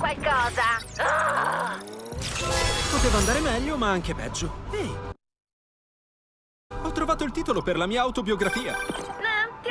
qualcosa! Ah! Poteva andare meglio, ma anche peggio. Ehi! Ho trovato il titolo per la mia autobiografia.